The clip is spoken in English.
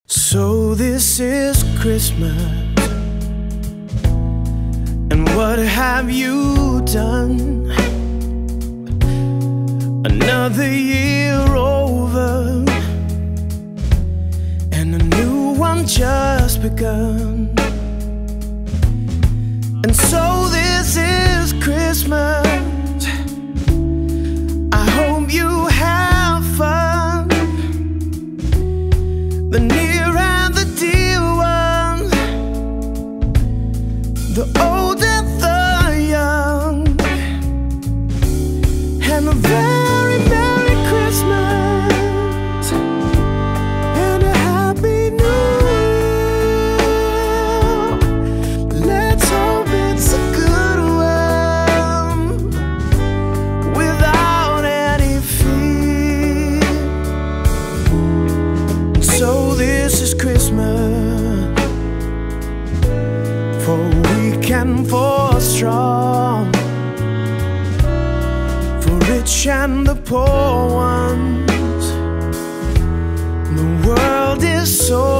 So this is Christmas, and what have you done? Another year over, and a new one just begun. And so this is Christmas. I hope you have fun, the near and the dear ones, the old and the young, and a very Merry Christmas and a Happy New Year. Let's hope it's a good one without any fear. So this is Christmas, for weak and for strong, for rich and the poor ones. The world is so